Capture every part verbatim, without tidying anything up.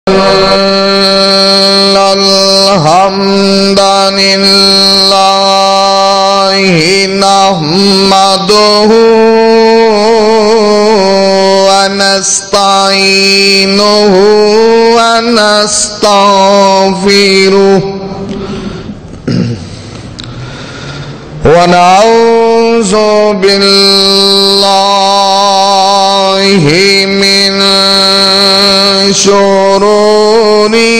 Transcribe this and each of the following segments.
Alhamdulillahi nahmaduhu wa nasta'inuhu wa nastaghfiruh wa na'udzu billahi min syururi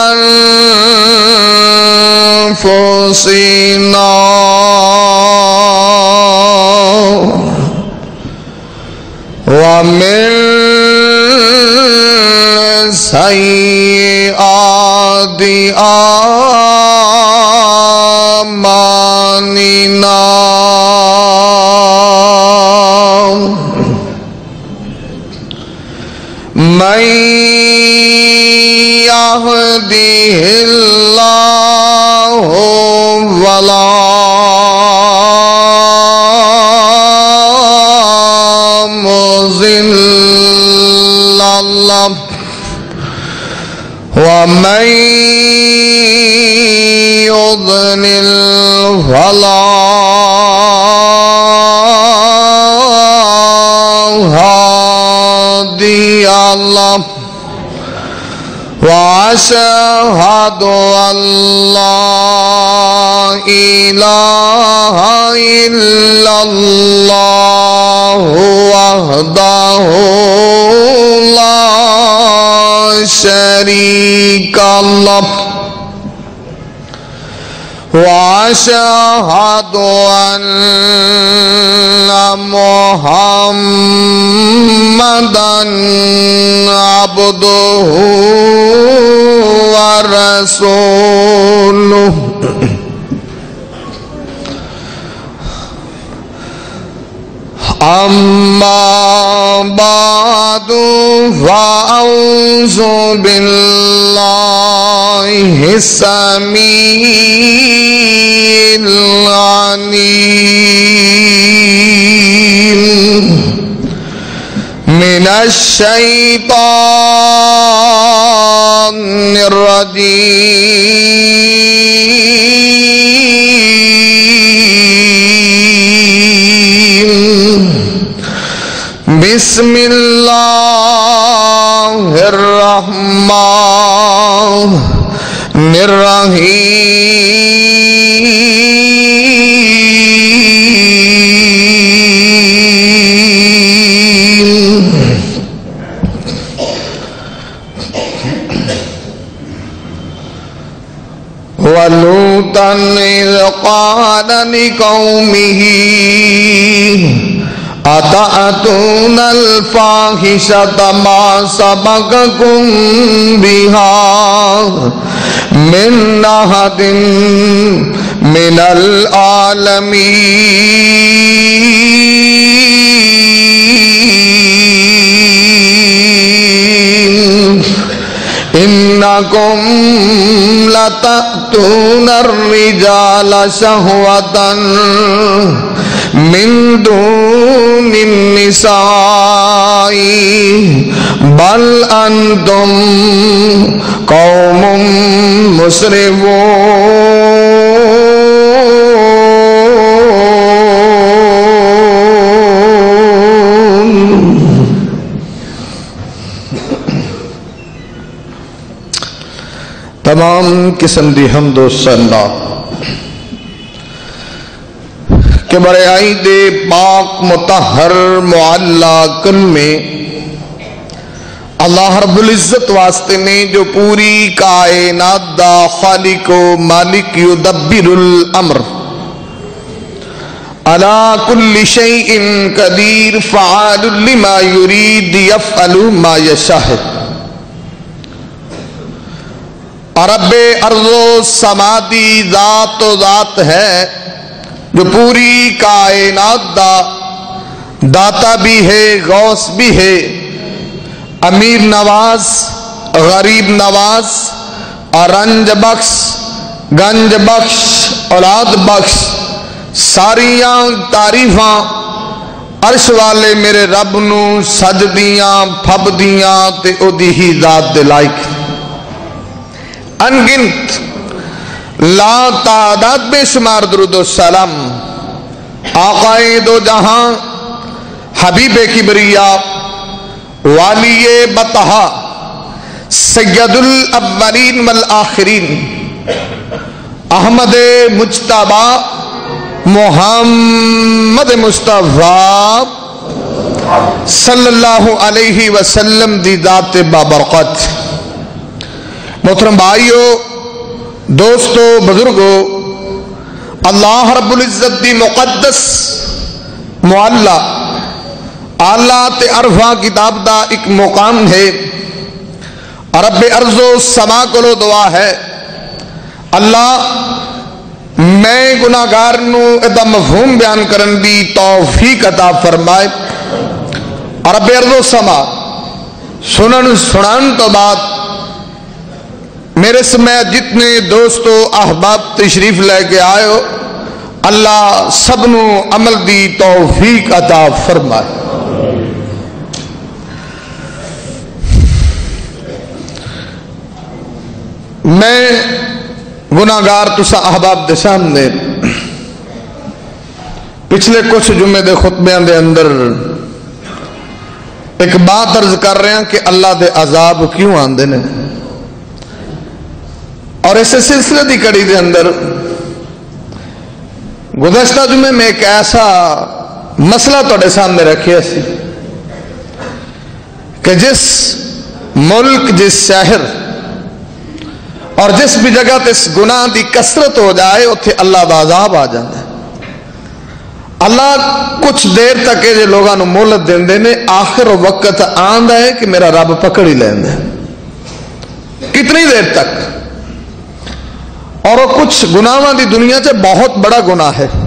anfusina wa min sayyiati a'malina. من يهده الله فلا مضل له ومن يضلل فلا هادي له وأشهد أن لا إله إلا الله وحده لا شريك له وأشهد أن محمدًا عبده ورسوله. أما بعد فأعوذ بالله السميع العليم من الشيطان الرجيم. بسم الله الرحمن الرحيم. ولوطا إذ قال لقومه أتأتون الفاحشة ما سبقكم بها من أحد من العالمين إنكم لتأتون الرجال شهوة من دون النساء بل أنتم قوم مسرفون. تمام قسم دی حمد و ثنا کہ برے عید پاک مطہر معلا کلمے اللہ رب العزت واسطے نے جو پوری کائنات دا خالق و مالک یدبر الامر علی کل شیء قدیر فعال لما یرید یفعل ما یشاء. رب ارض و سمادی ذات و ذات ہے جو پوری کائنات دا داتا بھی ہے، غوث بھی ہے، امیر نواز، غریب نواز، رنج بخش، گنج بخش، اولاد بخش. ساریاں تعریفاں عرش والے میرے رب نو سجدیاں پھبدیاں تے او دی ہی ذات دے لائق. انگنت لا تعداد بے شمار درود و سلام آقائے دو جہاں حبیب کبریا والی بطحا سید الاولین والآخرین احمد مجتبی محمد مصطفیٰ صلی اللہ علیہ وسلم دی ذات بابرکت. محترم بھائیو، دوستو، بزرگو، اللہ رب العزت دی مقدس معلّہ آلات عرفہ کتاب دا ایک مقام ہے. رب ارض و سما کو دعا ہے اللہ میں گناہگار نو ادا مفہوم بیان کرن دی توفیق عطا فرمائے. رب ارض و سما سنن سنان تو بعد میرے سمیت جتنے دوستو احباب تشریف لے کے آئے ہو اللہ سب نو عمل دی توفیق عطا فرمائے. میں گناہگار تسا احباب دے سامنے پچھلے کچھ جمعے دے خطبیاں دے اندر ایک بات عرض کر رہے ہیں کہ اللہ دے عذاب کیوں آندے نے، اور اسے سلسلے دی کڑی دے اندر گزشتہ جمعے میں ایک ایسا مسئلہ تھوڑے سامنے رکھیا سی کہ جس ملک، جس شہر اور جس بھی جگہ تے اس گناہ دی کثرت ہو جائے اتھے اللہ دا عذاب آ جاتا ہے. اللہ کچھ دیر تک یہ لوگوں نے مہلت دیندے نے، آخر وقت آندا ہے کہ میرا رب پکڑ ہی لیندے. کتنی دیر تک؟ اور وہ کچھ گناہاں دی دنیا سے بہت بڑا گناہ ہے،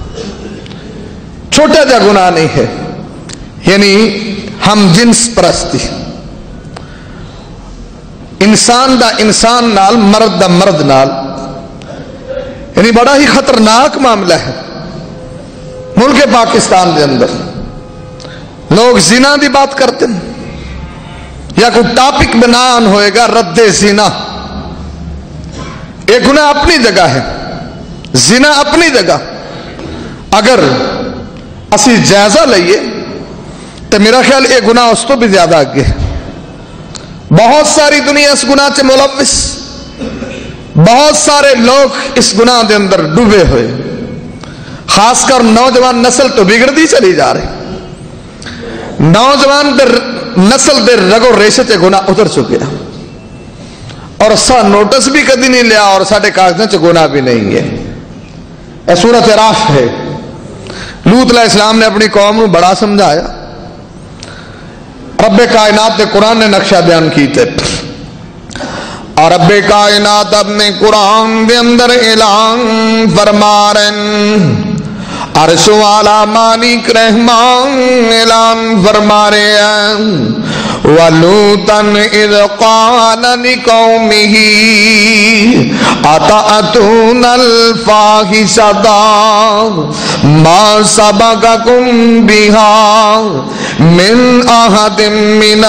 چھوٹا جا گناہ نہیں ہے. یعنی ہم جنس پرستی، انسان دا انسان نال، مرد دا مرد نال، یعنی بڑا ہی خطرناک معاملہ ہے. ملک پاکستان دے اندر لوگ زنا دی بات کرتے ہیں، یا کوئی ٹاپک بنان ہوئے گا رد زنا. ایک گناہ اپنی جگہ ہے، زنا اپنی جگہ. اگر اسی جائزہ لئیے تو میرا خیال ایک گناہ اس تو بھی زیادہ آگے ہے. بہت ساری دنیا اس گناہ سے ملوث، بہت سارے لوگ اس گناہ دے اندر ڈوبے ہوئے، خاص کر نوجوان نسل تو بگڑتی چلی جا رہی. نوجوان در نسل دے رگو ریشے سے گناہ اتر چکے ہیں، اور سا نوٹس بھی کدی نہیں لیا، اور ساڑھے کاغذیں سے گناہ بھی نہیں ہے. اے سورۃ راف ہے. لوط علیہ السلام نے اپنی قوم کو بڑا سمجھایا. رب کائنات نے قرآن نے نقشہ بیان کی تھے، اور رب کائنات اپنے قرآن دے اندر اعلان فرما رہے، عرش والا مالک رحمان اعلان فرما رہے ہیں. وَلُوطًا إِذْ قَالَ لِقَوْمِهِ أَتَأْتُونَ الْفَاحِشَةَ مَا سَبَقَكُم بِهَا مِنْ أَحَدٍ مِّنَ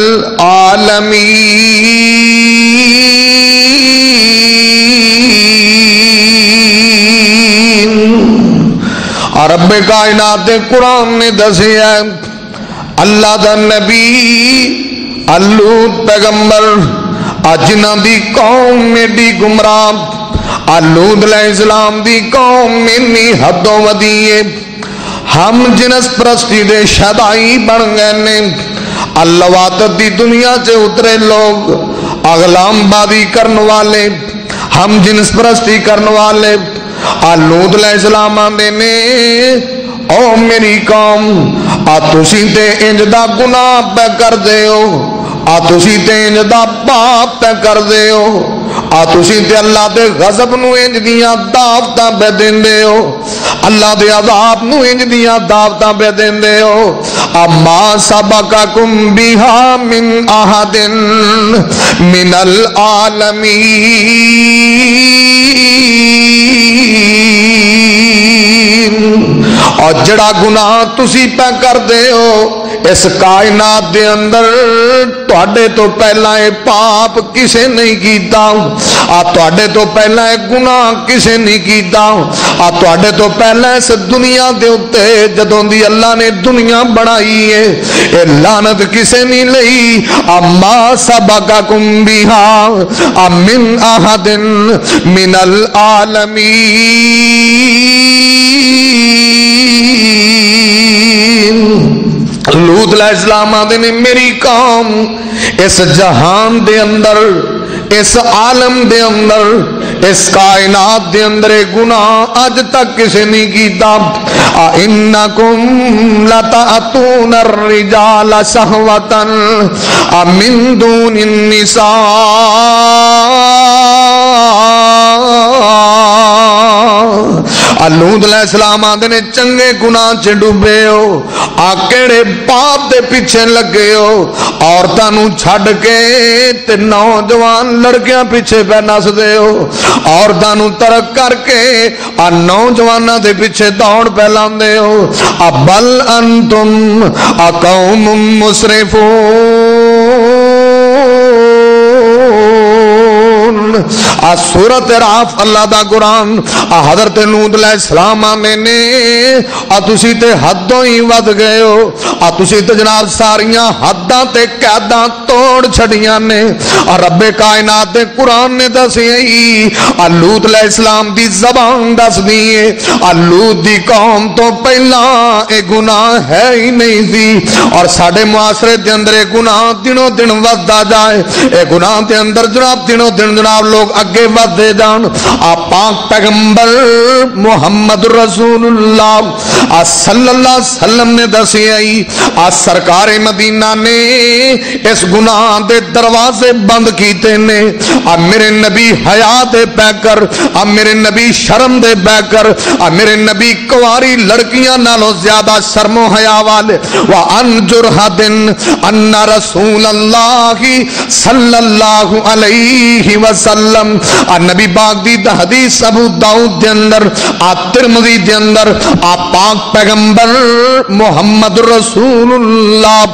الْعَالَمِينَ. اور رب کائنات قرآن نے دسیا اللہ دا نبی لوط پیغمبر اجنا دی قوم میڈی گمراہ، لوط علیہ السلام دی قوم منی حدوں ودیے، ہم جنس پرستی دے شدائی بن گئے نے. اللواتت دی دنیا سے اترے لوگ، اغلام بازی کرنے والے، ہم جنس پرستی کرنے والے. لوط علیہ السلام آندے نے او میری قوم، آ تسی تے انج دا گناہ پہ کر دے ہو، آ تسی تے انج دا پاپ پہ کر دے ہو، آ تسی تے اللہ دے غضب نو انج دیاں دعوتاں پہ دین دے ہو، اللہ دے عذاب نو انج دیاں دعوتاں پہ دین دے ہو. اما سبقکم بہا من احد من العالمین. اور جڑا گناہ تسی پہ کر دے ہو اس کائنات دے اندر تواڈے تو پہلا اے پاپ کسے نہیں کیتا آ تواڈے تو پہلا اے گناہ کسے نہیں کیتا آ تواڈے تو پہلا اس دنیا دے اوتے جدوں دی اللہ نے دنیا بنائی ہے اے لعنت کسے نہیں لئی اما سبقکم بہا من احد من العالمین لوط علیہ السلام آدھے نے میری قوم اس جہان دے اندر اس عالم دے اندر اس کائنات دے اندر گناہ اج تک کسی نہیں کیتا انکم لتأتون الرجال شہوتا من دون النساء لوط علیہ السلام آدھے نے چنگے گناہ چ ڈوبے ہو آ کیڑے پاپ دے پیچھے لگے ہو عورتاں نو چھڈ کے تے نوجوان لڑکیاں پیچھے پہ نس دے ہو عورتاں نو ترک کر کے آ نوجواناں دے پیچھے دوڑ پہ لاندے ہو آ بل انتم آ قوم مسرفون آ سورت راف اللہ دا قرآن آ حضرت لوط علیہ السلام آنے نے آ تسی تے حدوں ہی ود گئے ہو آ تسی تے جناب ساریاں حداں تے قیداں توڑ چھڑیاں نے آ رب کائنات دے قرآن نے دسی ہی آ لوط علیہ السلام دی زبان دس دیئے آ لوط دی قوم تو پہلا اے گناہ ہے ہی نہیں دی اور ساڑھے معاشرے دے اندر اے گناہ دنوں دن ودا جائے اے گناہ دے اندر جناب دنوں دن جناب لوگ اگے ودے جان آ پاک پیغمبر محمد رسول اللہ آ صلی اللہ علیہ وسلم نے دسی آئی آ سرکار مدینہ نے اس گناہ دے دروازے بند کیتے نے آ میرے نبی حیا دے پہ کر آ میرے نبی شرم دے پہ کر آ میرے نبی کواری لڑکیاں نالوں زیادہ شرم و حیا والے وَأَنْ جُرْحَدٍ أَنَّ رَسُولَ اللَّهِ صلی اللہ علیہ وسلم آ نبی پاک دی حدیث ابو داؤد دے اندر آ ترمذی دے اندر آ پاک پیغمبر محمد رسول اللہ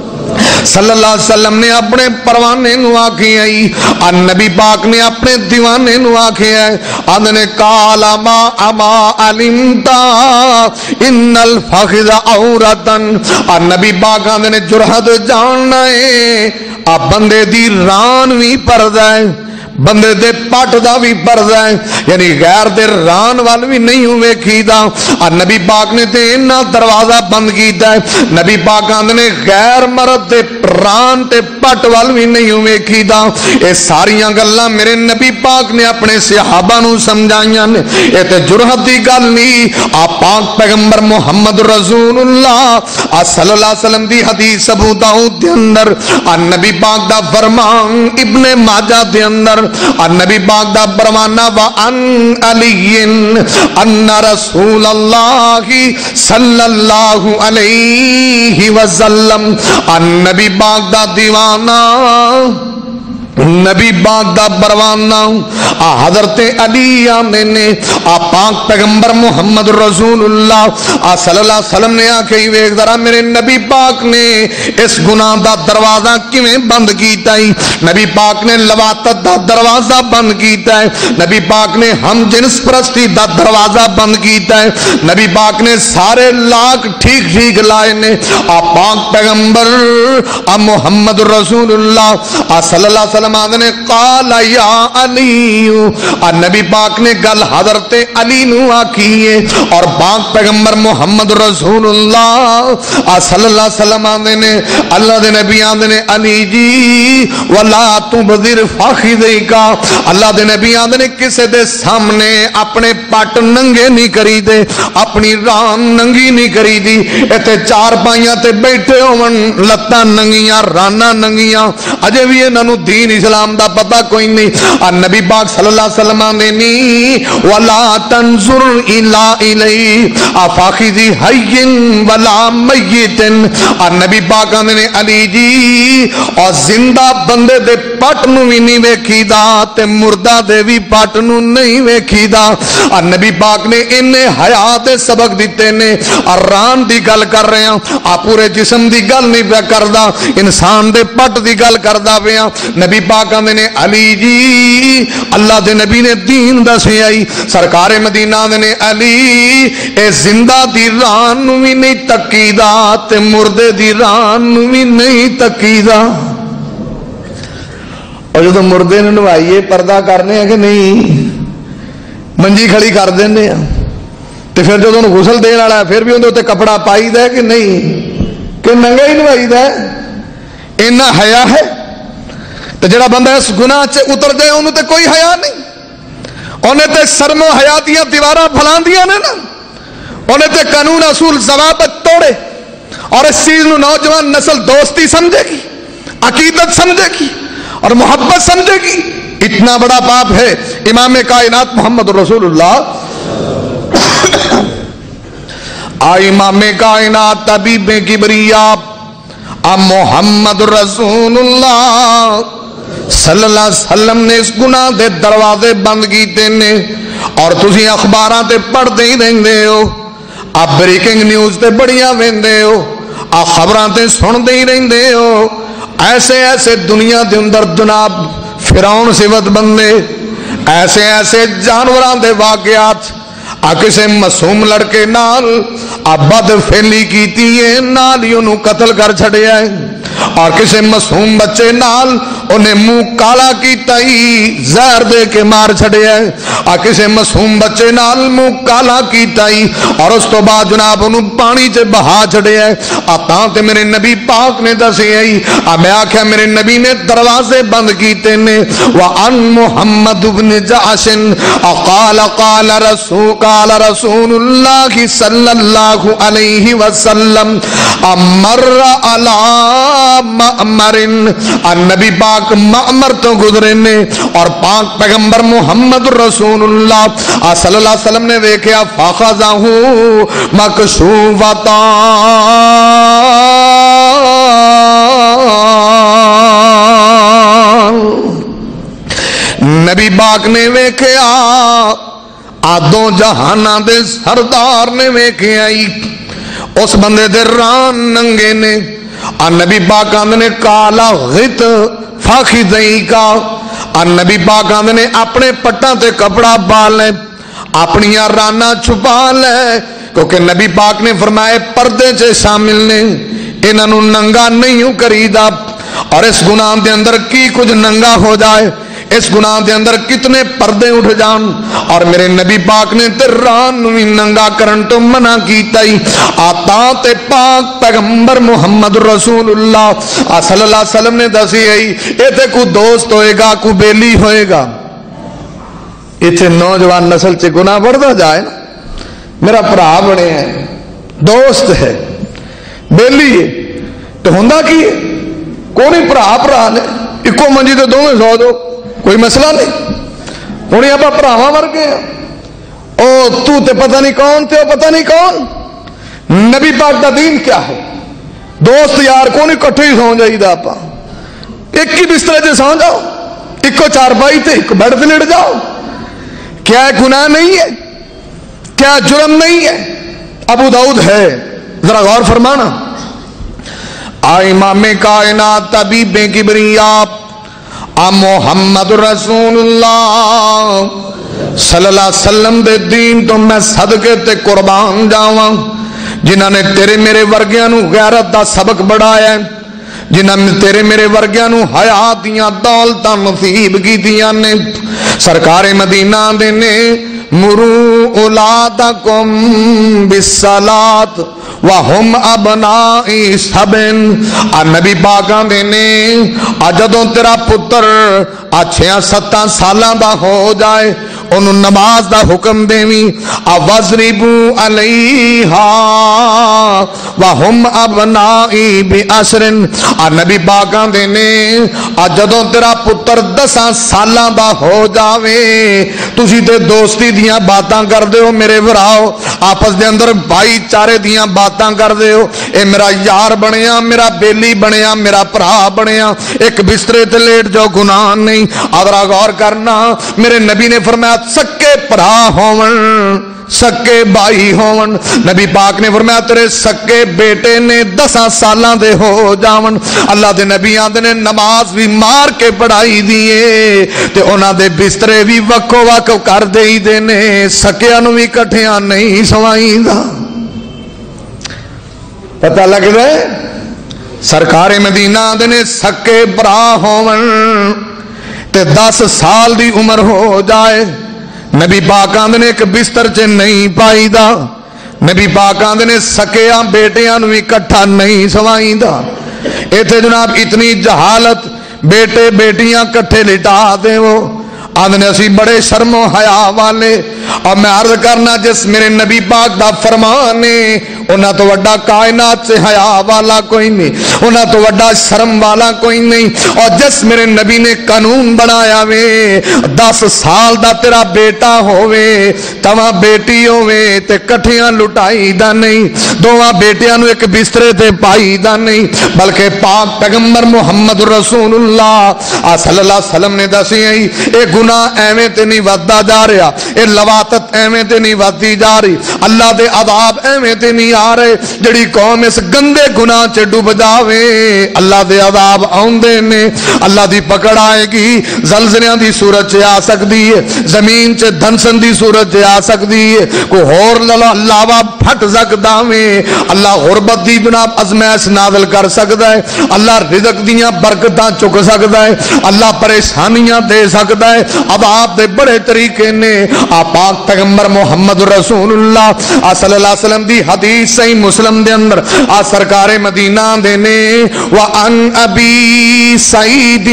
صلی اللہ علیہ وسلم نے اپنے پروانے نو آکھی آئی آ نبی پاک نے اپنے دیوانے نو آکھی آئی آدھے نے کالا ما اما علمتا ان الفخذ عورتن آ نبی پاک آدھے نے جرحت جاننا ہے آ بندے دی ران بھی پردہ ہے بندے دے پٹ دا بھی پردہ ہے یعنی غیر دے ران وال بھی نہیں ہوئے کیدا اور نبی پاک نے تے انہا دروازہ بند کیتا ہے نبی پاک نے غیر مرد دے ران تے پٹ وال بھی نہیں ہوئے کیدا اے ساریاں گلاں میرے نبی پاک نے اپنے صحابہ نو سمجھائیاں نے اے تے جرحت دی گل نہیں آپ پاک پیغمبر محمد رسول اللہ صلی اللہ علیہ وسلم دی حدیث ابو داؤد دے اندر نبی پاک دا فرمان ابن ماجہ دے اندر النبی پاک دا برمانہ وَأَنْ عَلِيٍ أَنَّ رَسُولَ اللَّهِ صلی اللہ علیہ وسلم النبی پاک دا دیوانہ نبی پاک دا پروانہ حضرت علی آمنے نے پاک پیغمبر محمد رسول اللہ صلی اللہ علیہ وسلم نے آکھئی ویک ذرا میرے نبی پاک نے اس گناہ دا دروازہ کیویں بند کیتا ہے نبی پاک نے لواطت دا دروازہ بند کیتا ہے نبی پاک نے ہم جنس پرستی دا دروازہ بند کیتا ہے نبی پاک نے سارے لاکھ ٹھیک ٹھیک لائے نے پاک پیغمبر محمد رسول اللہ صلی اللہ علیہ وسلم نے قال یا علی نبی پاک نے گل حضرت علی نو آکھی ہے اور پاک پیغمبر محمد رسول اللہ صلی اللہ علیہ وسلم نے اللہ دے نبی آندے نے علی جی ولا تبذر فخذیکا اللہ دے نبی آندے نے کسے دے سامنے اپنے پٹ ننگے نہیں کری دے اپنی ران ننگی نہیں کری دی ایتھے چار پائیاں تے بیٹھے ہون لتاں ننگیاں رانا ننگیاں اجے بھی انہاں نو دین اسلام دا پتہ کوئی نہیں. نبی پاک صلی اللہ علیہ وسلم نے نی ولا تنظر الا الی افاخذ حی ولا میت. نبی پاک نے علی جی اور زندہ بندے دے پٹ نو بھی نہیں ویکھی دا تے مردہ دے بھی پٹ نو نہیں ویکھی دا. نبی پاک نے انہیں حیا دے سبق دیتے نے. ران دی گل کر رہے ہیں آ پورے جسم دی گل نہیں پہ کردا انسان دے پٹ دی گل کردا پیا. نبی پاک نے علی جی اللہ دے نبی نے دین دسے آئی سرکار مدینہ نے علی اے زندہ دی ران نو بھی نہیں تکیدا تے مردے دی ران نو بھی نہیں تکیدا. اور جدو مردے نے نوائیے پردہ کرنے ہیں کہ نہیں منجی کھڑی کر دینے ہیں تو پھر جدو انہوں غسل دین والا ہے پھر بھی اندر کپڑا پائی دے کہ نہیں کہ ننگا ہی نوائی دے. اینا حیا ہے تو جڑا بندہ اس گناہ چے اتر جائے انہوں تے کوئی حیا نہیں. انہیں تے شرم و حیا دیاں دیواراں پھلان دیاں نے نا. انہیں تے قانون اصول ضوابط توڑے اور اس چیز نو نوجوان نسل دوستی سمجھے گی عقیدت سمجھے گی اور محبت سمجھے گی. اتنا بڑا پاپ ہے. امام کائنات محمد رسول اللہ آ امام کائنات طبیب کبریا محمد رسول اللہ صلی اللہ علیہ وسلم نے اس گناہ دے دروازے بند کیتے نے. اور تسی اخباراں تے پڑھتے ہی رہندے ہو آپ بریکنگ نیوز تے بڑیاں ویندے ہو آ خبراں تے سنتے ہی رہندے ہو. ایسے ایسے دنیا دے اندر جناب فرعون صفت بندے ایسے ایسے جانوراں دے واقعات آ کسے معصوم لڑکے نال آ بد فعلی کیتی ہے نال ہی انہوں قتل کر چھڑیا ہے. اور کسے معصوم بچے نال انہیں منہ کالا کیتا ہی زہر دے کے مار چھڑیا ہے. اور کسے معصوم بچے نال منہ کالا کیتا ہی اور اس تو بعد جناب انہوں پانی چے بہا چھڑیا ہے. آتاں تے میرے نبی پاک نے دسے آئی آ میں آکھیا میرے نبی نے دروازے بند کیتے نے. وَعَن مُحَمَّدُ بْنِ جَعْشٍ قَالَ قَالَ رَسُولُ قَالَ رَسُولُ اللَّهِ صَلَّى اللَّهُ عَلَيْهِ وَسَلَّمَ مَرَّ عَلَىٰ مَأْمَرٍ. نبی پاک مأمر تو گزرے نے اور پاک پیغمبر محمد رسول اللہ صلی اللہ علیہ وسلم نے دیکھا فَخَذَهُ مَكْشُوفَةً. نبی پاک نے ویکھیا آدوں جہاناں دے سردار نے ویکھیا اس بندے دے ران ننگے نے. اور نبی پاک آندے نے کالا غت فاخذئی کا. اور نبی پاک آندے نے اپنے پٹاں تے کپڑا پا لے اپنیاں رانا چھپا لے کیونکہ نبی پاک نے فرمائے پردے چے شامل نے انہاں نوں ننگا نہیں کریدا. اور اس گناہ دے اندر کی کچھ ننگا ہو جائے اس گناہ دے اندر کتنے پردے اٹھ جان. اور میرے نبی پاک نے تے ران نو ننگا کرن تو منع کیتا ہی. آتا تے پاک پیغمبر محمد رسول اللہ صلی اللہ علیہ وسلم نے دسی ہے اے تے کو دوست ہوئے گا کو بیلی ہوئے گا. اتنے نوجوان نسل چ گناہ بڑھتا جائے نا. میرا بھرا بنے ہے دوست ہے بیلی ہے تو ہوندا کی ہے کوئی بھرا بھرا نے اکو منجی تے دوویں سو دو کوئی مسئلہ نہیں. ہوں آپ بھراواں ورگے او تو تے پتہ نہیں کون تے پتہ نہیں کون. نبی پاک دا دین کیا ہے؟ دوست یار کو نہیں کٹھے ہی سو جائیے آپ ایک ہی بسترے سے سو جاؤ ایک کو چار پائی تے ایک بیڈ تے لیٹ جاؤ. کیا گناہ نہیں ہے؟ کیا جرم نہیں ہے؟ ابو داؤد ہے ذرا غور فرمانا. آ امام کائنات طبیب کبریا محمد رسول اللہ صلی اللہ علیہ وسلم دے دین تو میں صدقے تے قربان جاواں جنہاں نے تیرے میرے ورگیاں نو غیرت دا سبق بڑھایا ہے جنہاں نے تیرے میرے ورگیاں نو حیا دیاں دولتاں نصیب کیتیاں نے. سرکار مدینہ دے نے مرو اولادکم بالصلاۃ وہم ابنائی سبن. نبی پاکاں دے نے جدوں تیرا پتر چھیاں ستاں سالاں دا ہو جائے انہوں نماز دا حکم دیویں وَضْرِبُوا عَلَيْهَا وَهُمْ أَبْنَاءِ بِعَشْرٍ آ نبی باغاں دے نے آ جدوں تیرا پتر دساں سالاں دا ہو جاوے تسی تے دوستی دیاں باتاں کر دیو میرے بھراؤ آپس دے اندر بھائی چارے دیاں باتاں کر دیو اے میرا یار بنیا میرا بیلی بنیا میرا پرا بنیا ایک بسترے تے لیٹ جو گناہ نہیں آدھرا غور کرنا میرے نبی نے فرمایا سکے پرا ہون سکے بائی ہون نبی پاک نے فرمایا تیرے سکے بیٹے نے دساں سالاں دے ہو جاون اللہ دے نبی آندے نے نماز بھی مار کے پڑھائی دیئے تے انہاں دے بسترے بھی وکھو وکھو کر دے دینے سکیاں نو بھی کٹھیاں نہیں سوائیں دا پتہ لگ رہے سرکار مدینہ آندے نے سکے برا ہون تے دس سال دی عمر ہو جائے نبی پاک آندے نے ایک بستر چے نہیں پائی دا نبی پاک آندے نے سکیاں بیٹیاں نو اکٹھا نہیں سوائیں دا ایتھے جناب اتنی جہالت بیٹے بیٹیاں کٹھے لٹا دے وہ آندے نے اسی بڑے شرم و حیا والے اور میں عرض کرنا جس میرے نبی پاک دا فرمانے انہاں تو وڈا کائنات سے حیا والا کوئی نہیں انہاں تو وڈا شرم والا کوئی نہیں اور جس میرے نبی نے قانون بنایا وے دس سال دا تیرا بیٹا ہووے تواں بیٹی ہووے تے کٹھیاں لٹائی دا نہیں دوواں بیٹیاں نو ایک بسترے تے پائی دا نہیں بلکہ پاک پیغمبر محمد رسول اللہ صلی اللہ علیہ وسلم نے دسی اے گناہ ایویں تے نہیں ودا جا رہا اے لواطت ایویں تے نہیں ودی جا رہی اللہ دے عذاب ایویں تے نہیں آ رہے جڑی قوم اس گندے گناہ چ ڈوب جاوے اللہ دے عذاب آوندے نے اللہ دی پکڑ آئے گی زلزلیاں دی صورت چ آ سکدی ہے زمین چ دھنسن دی صورت چ آ سکدی ہے کوئی ہور لاوا پھٹ سکدا وے اللہ غربت دی جناب ازمائش نازل کر سکدا ہے اللہ رزق دیاں برکتاں چک سکدا ہے اللہ پریشانیاں دے سکدا ہے عذاب دے بڑے طریقے نے آ پاک پیغمبر محمد رسول اللہ صلی اللہ علیہ وسلم دی حدیث صحیح مسلم دے اندر آ سرکار مدینہ دے نے وَأَنْ أَبِي سَعِيدٍ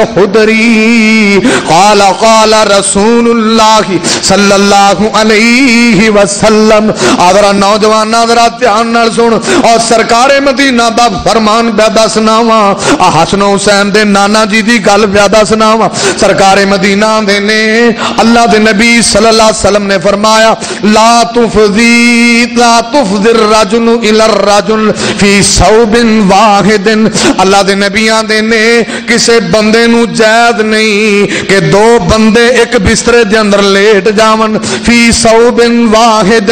الْخُدْرِي قَالَ قَالَ رَسُولُ اللَّهِ صلی اللہ علیہ وسلم آدھرا نوجوان آدھرا تیان نال سن اور سرکار مدینہ دا فرمان بیادہ سناوا حسن و حسین دے نانا جی دی گل بیادہ سناوا سرکار مدینہ دے نے اللہ دے نبی صلی اللہ علیہ وسلم نے فرمایا لا تفضی لا تفضی الرجل الى الرجل فی صوب واحد اللہ دے نبیان دے نے کسے بندے نو جائز نہیں کہ دو بندے ایک بسترے دے اندر لیٹ جاون فی صوب واحد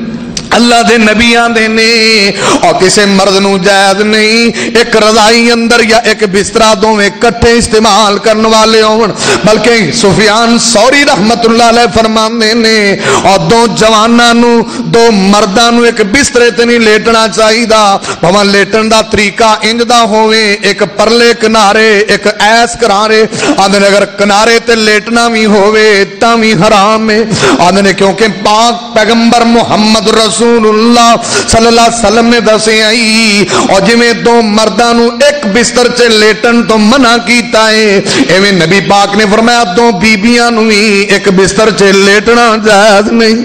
اللہ دے نبیان دے نے اور کسے مرد نو جائز نہیں ایک رضائی اندر یا ایک بسترہ دو میں کٹھے استعمال کرنے والے ہوں بلکہ سفیان ثوری رحمت اللہ علیہ فرمان دے نے اور دو جوانانو دو مردانو ایک بسترے تے نہیں لیٹنا چاہی دا بھوان لیٹن دا طریقہ انج دا ہوئے ایک پرلے کنارے ایک ایس کنارے آدھنے اگر کنارے تے لیٹنا بھی ہوئے تا بھی حرام ہے آدھنے کیونکہ پاک پیغمبر محمد رسول اللہ صلی اللہ علیہ وسلم نے دسے آئی اور جی میں دو مردانو ایک بستر چے لیٹن تو منع کیتا ہے ایویں نبی پاک نے فرمایا دو بیبیاں نو ایک بستر چے لیٹنا جائز نہیں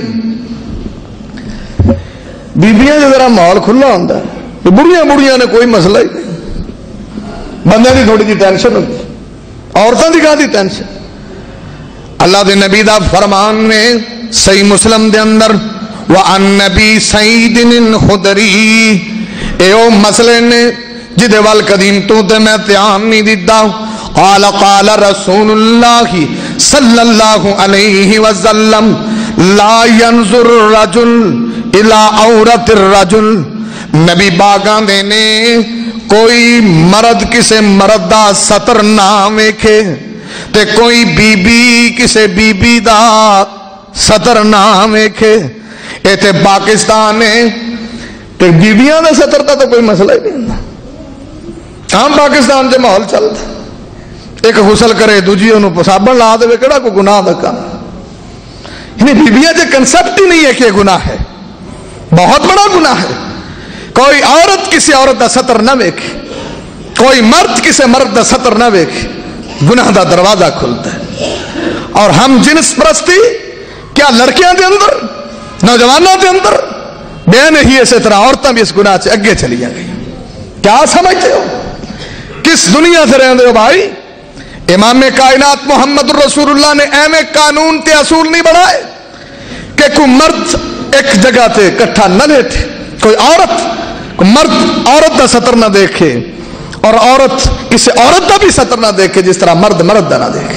بیبیاں جو ذرا ماحول کھلا ہوتا ہے بڑیاں بڑیاں نے کوئی مسئلہ ہی نہیں بندے دی تھوڑی جی ٹینشن ہوتی عورتوں کی کہاں دی ٹینشن اللہ دے نبی دا فرمان میں صحیح مسلم دے اندر وَأَنْ نَبِي سَعِيدٍ الْخُدْرِي اے او مسئلے نے جدے والقدیم تو تے میں تیان نہیں دیتا قال قال رسول اللہ صلی اللہ علیہ وسلم لا ينظر الرجل الى عورت الرجل نبی باغاں دے نے کوئی مرد کسے مرد دا سطر نہ ویکھے تے کوئی بی بی کسے بی بی دا سطر نہ ویکھے ایتھے پاکستان نے تے بیویاں دا سطر دا تو کوئی مسئلہ ہی نہیں عام پاکستان سے ماحول چلتا ایک غسل کرے دوجی انہوں صابن لا دے کیڑا کوئی گناہ دا کام یعنی بیویاں جو کنسپٹ ہی نہیں ہے کہ گناہ ہے بہت بڑا گناہ ہے کوئی عورت کسی عورت دا سطر نہ ویکھے کوئی مرد کسی مرد دا سطر نہ ویکھے گناہ دا دروازہ کھلتا ہے اور ہم جنس پرستی کیا لڑکیاں دے اندر نوجوانوں دے اندر بے نہیں اسی طرح عورتیں بھی اس گناہ سے اگے چلی گئی؟ کیا سمجھتے ہو؟ کس دنیا سے رہتے ہو بھائی؟ امام کائنات محمد رسول اللہ نے ایویں قانون تے اصول نہیں بنائے کہ کوئی مرد ایک جگہ تے کٹھا نہ لیٹے، کوئی عورت کوئی مرد عورت کا سطر نہ دیکھے اور عورت کسی عورت کا بھی سطر نہ دیکھے جس طرح مرد مرد کا نہ دیکھے۔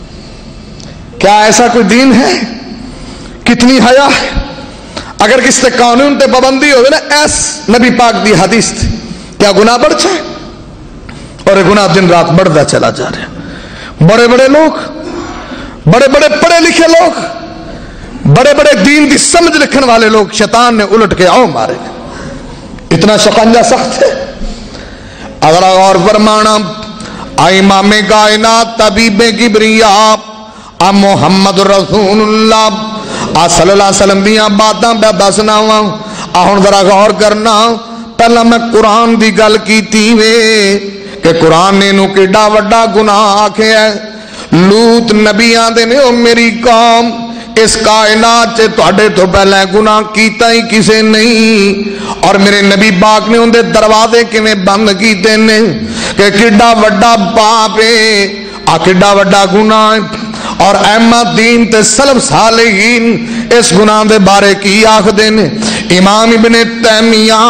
کیا ایسا کوئی دین ہے؟ کتنی حیا ہے؟ اگر کسی قانون تے پابندی ہوئے نا ایس نبی پاک دی حدیث تھی، کیا گناہ بڑھ جائے؟ اور یہ گناہ دن رات بڑھتا چلا جا رہا ہے۔ بڑے بڑے لوگ، بڑے بڑے پڑھے لکھے لوگ، بڑے بڑے دین دی سمجھ لکھن والے لوگ شیطان نے الٹ کے آؤ مارے، اتنا شکنجہ سخت ہے۔ اگر غور فرمانا، امام کائنات طبیب کبریاء ا محمد رسول اللہ صلی اللہ علیہ وسلم دیاں باتاں پہ دسنا وا، ہن ذرا غور کرنا۔ پہلا میں قرآن دی گل کیتی وے کہ قرآن نے نو کیڈا وڈا گناہ آکھیا ہے۔ لوط نبی آندے نے او میری قوم اس کائنات سے تواڈے تو پہلے گناہ کیتا ہی کسے نہیں، اور میرے نبی پاک نے ان دے دروازے کیویں بند کیتے نے کہ کیڈا وڈا پاپ ہے، آ کیڈا وڈا گناہ ہے۔ اور ائمہ دین تے سلف صالحین اس گناہ دے بارے کی آکھدے نے؟ امام ابن تیمیہ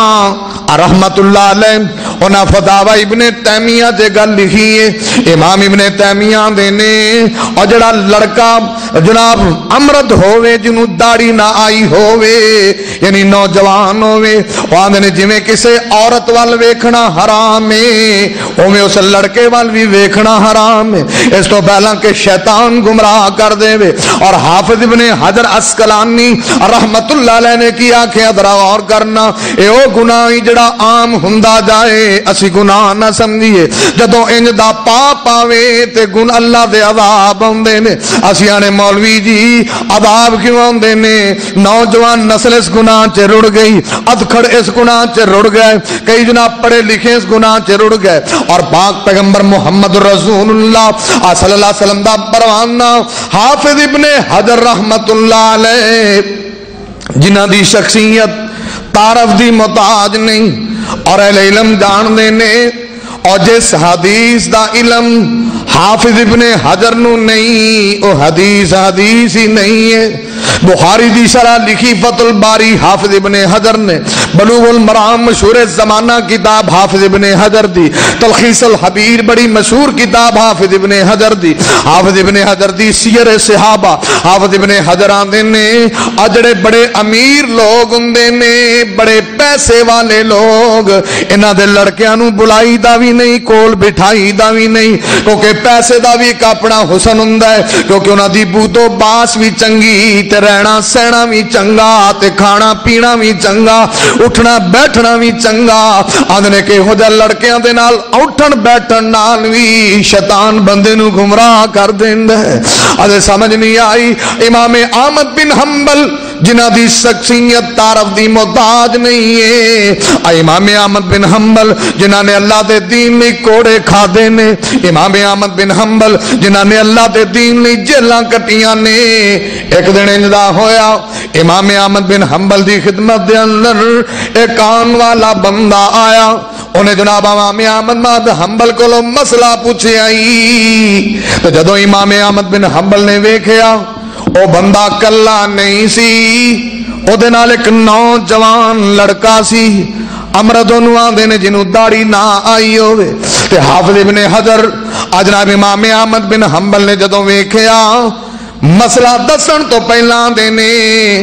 رحمت اللہ علیہ انہاں فتاوی ابن تیمیہ دے گل لکھی ہے۔ امام ابن تیمیہ دے نے اور جڑا لڑکا جناب امرد ہووے جنوں داڑھی نہ آئی ہووے یعنی نوجوان ہووے، آندے نے جویں کسے عورت وال ویکھنا حرام ہے اوویں اس لڑکے وال بھی ویکھنا حرام ہے، اس تو پہلا کہ شیطان گمراہ کر دے وے۔ اور حافظ ابن حجر عسقلانی رحمت اللہ علیہ نے کیا کہ ذرا غور کرنا، اے او گناہ جڑا عام ہوندا جائے اسی گناہ نہ سمجھیے، جدوں انج دا پاپ آوے تے گن اللہ دے عذاب اوندے نے۔ اسی آنے مولوی جی عذاب کیوں اوندے نے؟ نوجوان نسل اس گناہ چ رڑ گئی، ادکھڑ اس گناہ چ رڑ گئے، کئی جناب پڑھے لکھے اس گناہ چ رڑ گئے۔ اور پاک پیغمبر محمد رسول اللہ صلی اللہ علیہ وسلم دا پروانہ حافظ ابن حجر رحمت اللہ علیہ جنہ دی شخصیت تعارف دی محتاج نہیں اور اہل علم جان دے نے، اور جس حدیث دا علم حافظ ابن حجر نو نہیں او حدیث حدیث ہی نہیں ہے۔ بخاری دی شرح لکھی فتح الباری حافظ ابن حجر نے، بلوغ المرام مشہور زمانہ کتاب حافظ ابن حجر دی، تلخیص الحبیر بڑی مشہور کتاب حافظ ابن حجر دی، حافظ ابن حجر دی سیر صحابہ حافظ ابن حجر آندے نے اجڑے بڑے امیر لوگ ہوندے نے، بڑے پیسے والے لوگ، انہاں دے لڑکیاں نو بلائی دا بھی نہیں، کول بٹھائی دا بھی نہیں، کیونکہ پیسے دا بھی ایک اپنا حسن ہوندا ہے، کیونکہ انہاں دی بو تو باس بھی چنگی تے رہنا سہنا بھی چنگا تے کھانا پینا بھی چنگا، اٹھنا بیٹھنا بھی چنگا۔ آندنے کہ ہو جا لڑکیاں دے نال اٹھن بیٹھن نال بھی شیطان بندے نو گمراہ کر دیندا ہے۔ اجے سمجھ نہیں آئی امام احمد بن حنبل جنہ دی شخصیت تعارف دی محتاج نہیں ہے، امام احمد بن حنبل جنہ نے اللہ دے دین میں کوڑے کھا دے نے، امام احمد بن حنبل جنہ نے اللہ دے دین میں جیلاں کٹیاں نے۔ ایک دن انجدا ہویا امام احمد بن حنبل دی خدمت دے اندر ایک آن والا بندہ آیا، انہیں جناب امام احمد بن حنبل کو لو مسئلہ پوچھے آئی، تو جدو امام احمد بن حنبل نے ویکھیا او بندہ کلا نہیں سی، او دے نال ایک نوجوان لڑکا سی، امردوں آندے نے جنوں داڑھی نہ آئی ہوئے۔ تے حافظ ابن حجر جناب امام احمد بن حنبل نے جدوں ویکھیا مسئلہ دسن تو پہلا دینے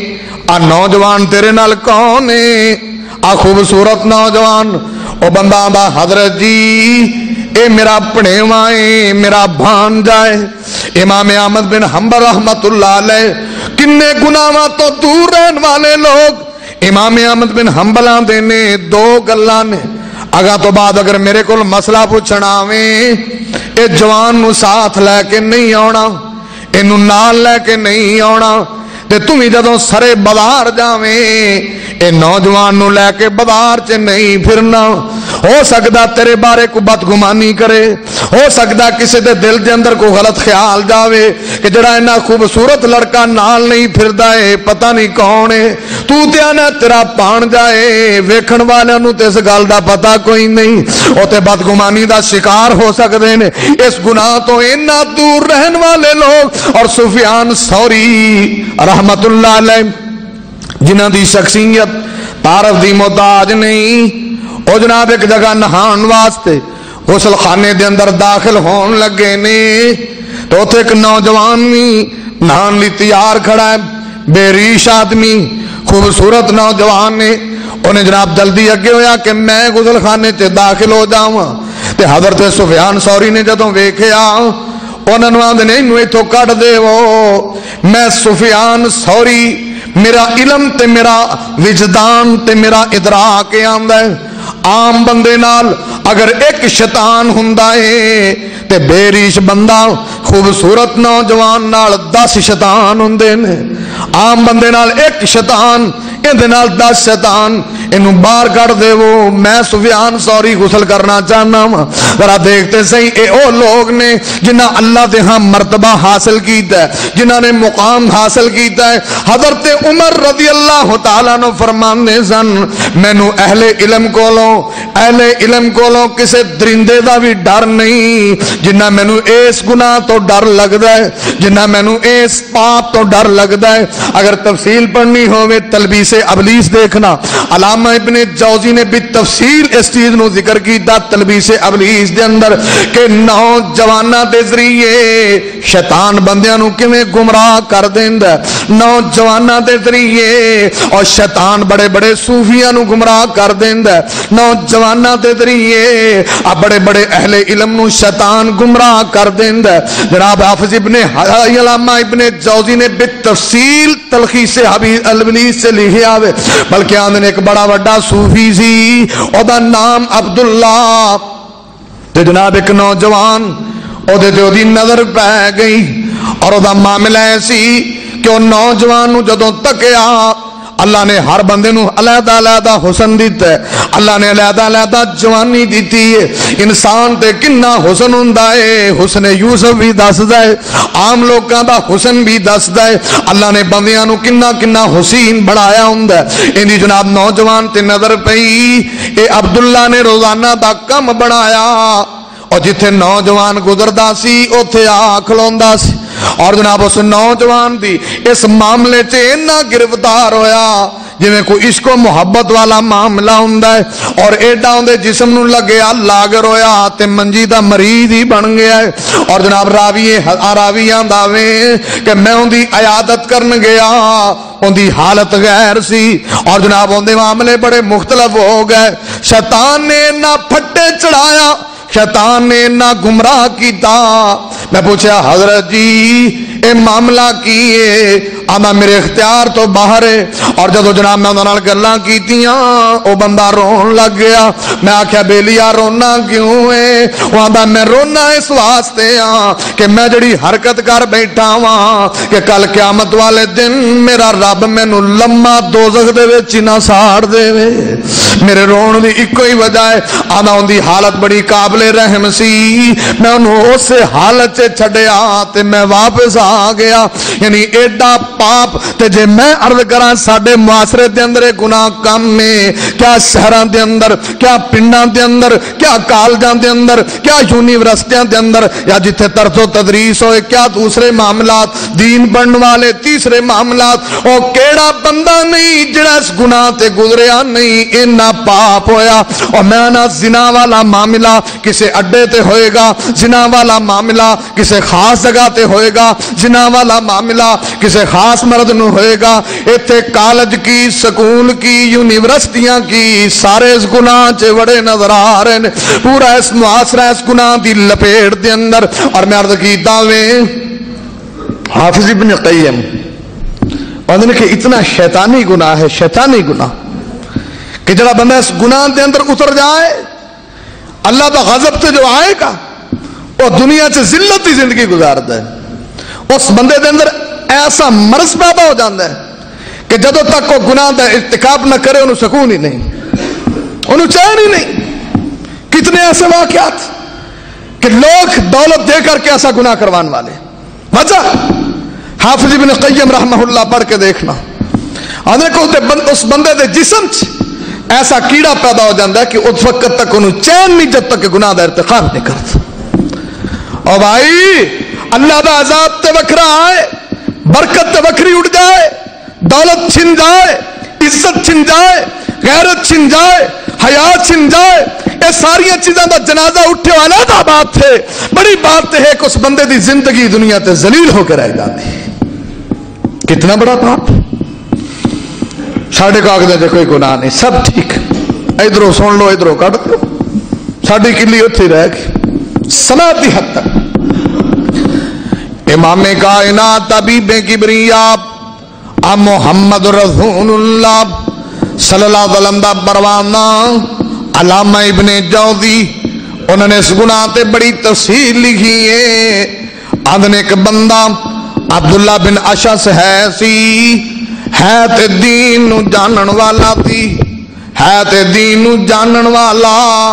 آ نوجوان تیرے نال کون ہے؟ آ خوبصورت نوجوان او بندہ دا حضرت جی اے میرا پڑھیواں ہے، میرا بھانجا ہے۔ امام احمد بن حنبل رحمت اللہ علیہ کنے گناہاں تو دور رہن والے لوگ امام احمد بن حنبل آندے نے دو گلاں نے، اگاں تو بعد اگر میرے کول مسئلہ پوچھنا آویں اے جوان نو ساتھ لے کے نہیں آونا، اینو نال لے کے نہیں آونا، تے تمہیں جدوں سرے بازار جاویں اے نوجوان نو لے کے بازار چ نہیں پھرنا، ہو سکتا تیرے بارے کو بدگمانی کرے، ہو سکتا کسی دے دل دے اندر کو غلط خیال جاوے کہ جڑا اینا خوبصورت لڑکا نال نہیں پھردا ہے پتہ نہیں کون ہے، تو تے آنا تیرا پان جائے، ویکھن والے نو تے اس گل دا پتہ کوئی نہیں، او تے بدگمانی دا شکار ہو سکدے نے۔ اس گناہ تو اینا دور رہن والے لوگ، اور سفیان ثوری رحمت اللہ علیہ جنہ دی شخصیت تعارف دی محتاج نہیں، او جناب ایک جگہ نہان واسطے غسل خانے دے اندر داخل ہون لگے نے، تو اتھے ایک نوجوان بھی نہان لی تیار کھڑا ہے، بے ریش آدمی خوبصورت نوجوان نے، انہیں جناب جلدی اگے ہویا کہ میں غسل خانے تے داخل ہو جاؤں، تے حضرت سفیان ثوری نے جدوں ویکھیا انہوں نے آدھے نہیں نوے تو کٹ دے وہ، میں سفیان ثوری میرا علم تے میرا وجدان تے میرا ادراک آندا ہے، عام بندے نال اگر ایک شیطان ہوندا ہے تے بے ریش بندہ خوبصورت نوجوان نال دس شیطان ہوندے نے، عام بندے نال ایک شیطان اندے نال دس شیطان، انہوں باہر کر دے وہ، میں سفیان ثوری غسل کرنا چاہنا ہوں۔ ذرا دیکھتے صحیح اے او لوگ نے جنہ اللہ دے ہاں مرتبہ حاصل کیتا ہے، جنہ نے مقام حاصل کیتا ہے۔ حضرت عمر رضی اللہ تعالیٰ نے فرمانے سن مینوں اہل علم کولوں اہل علم کولوں کسے درندے دا بھی ڈر نہیں جنہ مینوں اس گناہ تو ڈر لگدا ہے، جنہ مینوں اس پاپ تو ڈر لگدا ہے۔ اگر تفصیل پڑھنی ہوئے تلبیس ابلیس دیکھنا، علامہ ابن جوزی نے بھی تفصیل اس چیز نو ذکر کیتا تلبیس ابلیس دے اندر کہ نوجواناں دے ذریعے شیطان بندیاں نو کیویں گمراہ کر دیندا ہے، نوجواناں دے ذریعے اور شیطان بڑے بڑے صوفیاں نو گمراہ کر دیندا ہے، نوجواناں دے ذریعے آ بڑے بڑے اہل علم نو شیطان گمراہ کر دیندا ہے۔ جناب حافظ ابن علامہ ابن جوزی نے بھی تفصیل تلخیص ابلیس سے لکھیا آوے، بلکہ آندھن ایک بڑا وڈا صوفی سی او دا نام عبداللہ، تے جناب ایک نوجوان او دے تے او دی نظر پہ گئی، اور او دا معاملہ ایسی کہ او نوجوان نو جدوں تکیا اللہ نے ہر بندے نو علیحدہ علیحدہ حسن دیتا ہے، اللہ نے علیحدہ علیحدہ جوانی دیتی ہے، انسان تے کنا حسن ہوندا ہے، حسن یوسف بھی دسدا ہے، عام لوکاں دا حسن بھی دسدا ہے، اللہ نے بندیاں نو کنا کنا حسین بڑھایا ہوندا ہے۔ ایندی جناب نوجوان تے نظر پئی، اے عبداللہ نے روزانہ دا کم بنایا، اور جتھے نوجوان گزردا سی اوتھے آ کھلوندا سی، اور جناب اس نوجوان دی اس معاملے چ اتنا گرفتار ہویا جویں کوئی عشق و محبت والا معاملہ ہوندا ہے، اور ایڈا اون دے جسم نو لگیا لاگ رویا تے منجی دا مریض ہی بن گیا ہے۔ اور جناب راوی راویاں داویں کہ میں اون دی عیادت کرن گیا، اون دی حالت غیر سی، اور جناب اون دے معاملے بڑے مختلف ہو گئے، شیطان نے نہ پھٹے چڑھایا، شیطان نے نہ گمراہ کیتا۔ میں پوچھا حضرت جی اے معاملہ کی ہے؟ آنا میرے اختیار تو باہر ہے۔ اور جدو جناب میں انہوں نے گلاں کیتیاں او بندہ رون لگ گیا۔ میں آکھیا بیلیا رونا کیوں ہے؟ وہ آندا میں رونا اس واسطے ہاں کہ میں جڑی حرکت کر بیٹھا ہاں کہ کل قیامت والے دن میرا رب مینوں لمما دوزخ دے وچ نہ ساڑ دے وے۔ میرے رون دی ایک ہی وجہ ہے، آنا ان دی حالت بڑی قابل رحم سی، میں انہوں اس حالت سے چھڑیا تے میں واپس آ گیا۔ یعنی ایڈا پاپ تے جے میں عرض کراں ساڈے معاشرے دے اندر گناہ کم میں، کیا شہراں دے اندر، کیا پنڈاں دے اندر، کیا کالجاں دے اندر، کیا یونیورسٹیاں دے اندر، یا جتھے طرز و تدریس ہوئے، کیا دوسرے معاملات دین پڑھن والے تیسرے معاملات، او کیڑا بندہ نہیں جڑا اس گناہ تے گزریا نہیں اینا پاپ ہویا۔ اور میں نہ زنا والا معاملہ کسے اڈے تے ہوئے گا، زنا والا معاملہ کسے خاص جگہ تے ہوئے گا، زنا والا معاملہ کسے خاص مرد نو ہوئے گا، ایتھے کالج کی، سکول کی، یونیورسٹیاں کی، سارے اس گناہ چے وڑے نظر آ رہے ہیں، پورا اس معاشرہ اس گناہ دی لپیٹ دے اندر۔ اور میں عرض کی دعویں حافظ ابن قیم انہوں نے کہ اتنا شیطانی گناہ ہے، شیطانی گناہ کہ جڑا بندہ اس گناہ دے اندر اتر جائے اللہ دا غضب سے جو آئے گا وہ دنیا سے ذلت ہی زندگی گزارتا ہے۔ اس بندے دے اندر ایسا مرض پیدا ہو جاتا ہے کہ جدوں تک وہ گناہ دا ارتکاب نہ کرے انہوں سکون ہی نہیں، انہوں چین ہی نہیں۔ کتنے ایسے واقعات کہ لوگ دولت دے کر کے ایسا گناہ کروان والے. وجہ حافظ ابن قیم رحمہ اللہ پڑھ کے دیکھنا، اس بندے دے جسم چ ایسا کیڑا پیدا ہو جاتا ہے کہ اس وقت تک انہوں چین نہیں جب تک کہ گناہ دا ارتکاب نہیں کرتا. اور بھائی اللہ دا عذاب تے وکھرا آئے، برکت تے وکھری اڑ جائے، دولت چھن جائے، عزت چھن جائے، غیرت چھن جائے، حیا چھن جائے، یہ ساری چیزاں دا جنازہ اٹھے علیحدہ بات ہے. بڑی بات ہے کہ اس بندے دی زندگی دنیا تے ذلیل ہو کے رہ جاتی. کتنا بڑا پاپ. ساڈے کاغذ کوئی گناہ نہیں، سب ٹھیک، ادھروں سن لو ادھروں کٹ دو، ساری کلی اتھی رہ گئی سماعتی حد تک. امام کائنات طبیب کبریا محمد رسول اللہ صلی اللہ علیہ وسلم دا پروانہ علامہ ابن جوزی انہوں نے اس گناہ تے بڑی تفصیل لکھی ہے. آدھن ایک بندہ عبداللہ بن اشعث ہے سی، ہے تے دین نو جانن والا سی، ہے تے دین نو جانن والا.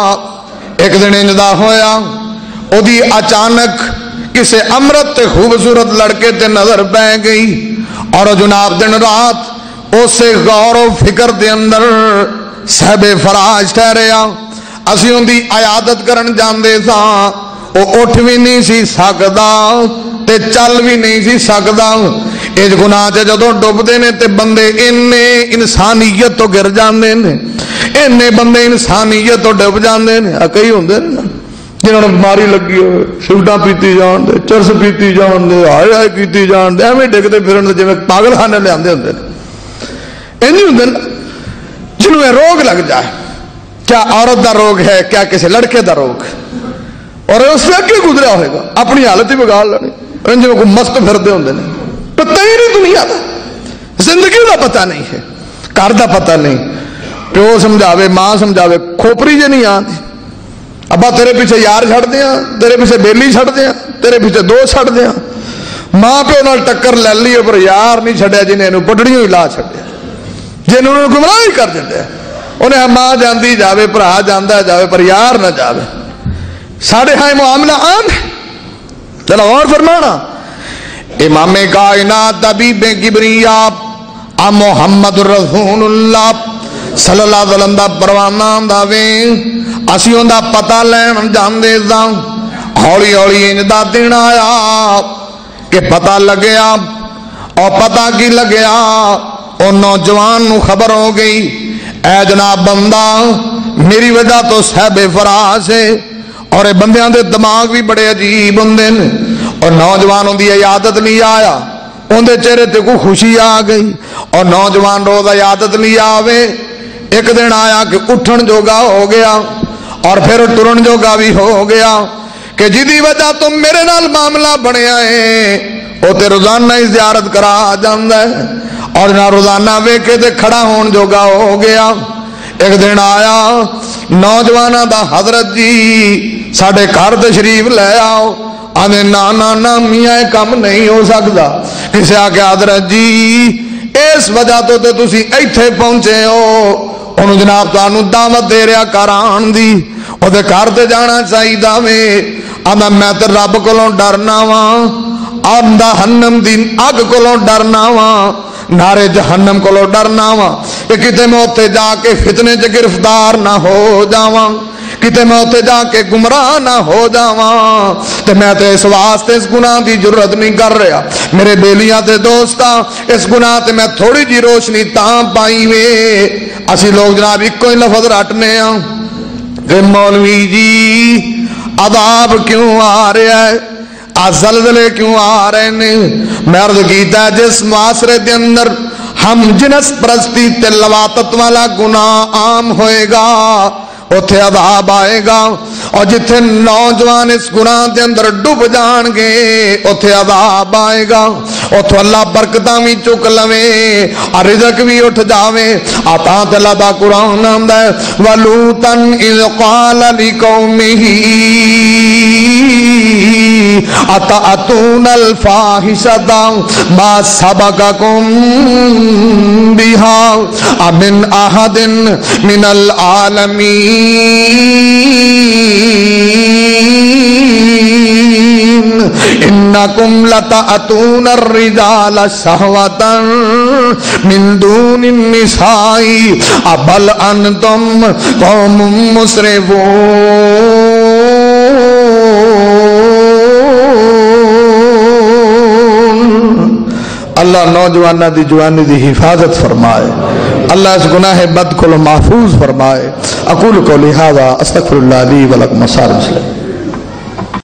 ایک دن انجدا ہویا او دی اچانک کسے امرت تے خوبصورت لڑکے تے نظر پہ گئی، اور جناب دن رات اسے غور و فکر دے اندر صاحب فراش ٹھہریا. اسی ان دی عیادت کرن جاندے ساں، او اٹھ بھی نہیں سی سکدا تے چل بھی نہیں سی سکدا. اس گناہ تے جدوں ڈوبدے نے تے بندے انے انسانیت تو گر جاندے نے، انے بندے انسانیت تو ڈب جاندے نے. کئی ہوندے نے جنہوں نے بیماری لگی ہوئے، سگٹاں پیتی جان دے، چرس پیتی جان دے، ہائے ہائے کیتی جان دے، ایویں ڈگتے پھرن جی پاگل خانے لے آندے ہوندے نے. انج ہوندے نا جنہوں یہ روگ لگ جائے، کیا عورت دا روگ ہے، کیا کسی لڑکے دا روگ، اور اس سے اگے گزرا ہوئے گا اپنی حالت ہی بگاڑ لینی. انج کو مست پھرتے ہوندے نے، پتہ ہی نہیں دنیا دا، زندگی دا پتہ نہیں ہے، گھر دا پتہ نہیں. پیو سمجھاوے، ماں سمجھاوے، کھوپری جے نہیں آتی. ابا تیرے پیچھے یار چھڑ دیا، تیرے پیچھے بیلی چھڑ دیا، تیرے پیچھے دو چھڑ دیا. ماں پیو نال ٹکر لے لی پر یار نہیں چھڑیا جنہیں انہوں پٹڑیوں ہی لا چھڑیا، جنہوں نے گمراہ ہی کر دیا. انہیں ماں جاندی جاوے، بھرا جاندا جاوے پر یار نہ جاوے. ساڑھے ہاں معاملہ عام ہے. چلو اور فرمانا امام کائنات طبیب کبریا محمد رسول اللہ صلی اللہ علیہ وسلم دا پروانہ داوے اسی ان دا پتہ لین جاندے ساں. ہولی ہولی انج دا دن آیا کہ پتہ لگیا، اور پتہ کی لگیا او نوجوان نو خبر ہو گئی، اے جناب بندہ میری وجہ تو صاحب فراش ہے. اور بندیاں دے دماغ بھی بڑے عجیب ہوندے نے. اور نوجوان دی عیادت نہیں آیا، ان دے چہرے تے کوئی خوشی آ گئی. اور نوجوان روز عیادت نہیں آوے، ایک دن آیا کہ اٹھن جوگا ہو گیا اور پھر ٹرن جوگا بھی ہو گیا کہ جدی وجہ تو میرے نال معاملہ بنیا ہے وہ تے روزانہ ہی زیارت کرا جاندا ہے اور نہ روزانہ ویکھے تے کھڑا ہون جوگا ہو گیا. ایک دن آیا نوجوانہ دا حضرت جی ساڑھے گھر تشریف لے آؤ. آنے نانا نا میاں کم نہیں ہو سکتا. کسے آ کے حضرت جی اس وجہ تو تے تسی ایتھے پہنچے ہو، انہوں جناب تانوں دعوت دے رہا کران دی، او دے گھر تے جانا چاہیے داوے. آندا میں تے رب کولوں ڈرنا واں، آندا جہنم دی اگ کولوں ڈرنا واں، نارے جہنم کولوں ڈرنا واں کہ کتے میں اوتے جا کے فتنے چ گرفتار نہ ہو جاواں، کتے میں اوتے جا کے گمراہ نہ ہو جاواں. تے میں تے اس واسطے اس گناہ دی جرت نہیں کر رہا. میرے بیلیاں تے دوستاں اس گناہ تے میں تھوڑی جی روشنی تاں پائی وے. اسی لوگ جناب ایک ہی لفظ رٹنے ہاں کہ مولوی جی عذاب کیوں آ رہا ہے، آ زلزلے کیوں آ رہے ہیں. میں عرض کیتا ہے جس معاشرے دے اندر ہم جنس پرستی تے لواطت والا گناہ عام ہوئے گا اتھے عذاب آئے گا، اور جتھے نوجوان اس گناہ دے اندر ڈوب جان گے اتھے عذاب آئے گا. اتھو اللہ برکتاں بھی چک لوے اور رزق بھی اٹھ جاوے. آتا تے اللہ دا قرآن آندا ہے وَلُوطًا إِذْ قَالَ لِقَوْمِهِ تأتون الفاحشة ما سبقكم بها من أحد من العالمين إنكم لتأتون الرجال شهوة من دون النساء بل أنتم قوم مسرفون. اللہ نوجوانہ دی جوانی دی حفاظت فرمائے، اللہ اس گناہ بد کو محفوظ فرمائے. اقول قولی ھذا استغفر اللہ لی ولکم وسائر المسلمین.